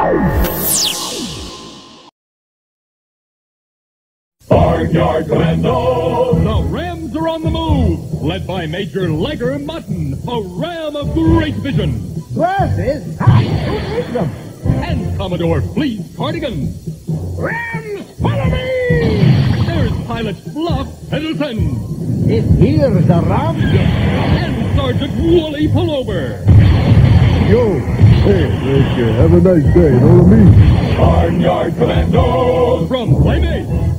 Barnyard Commandos! The Rams are on the move, led by Major Liger Mutton, a ram of great vision. Glasses? Ha! Who needs them? And Commodore Fleece Cardigan. Rams, follow me! There's Pilot Fluff Pendleton. Is here the Rams? And Sergeant Wooly Pullover. Yo, hey, have a nice day, know what I mean? Barnyard Commandos! From Playmates.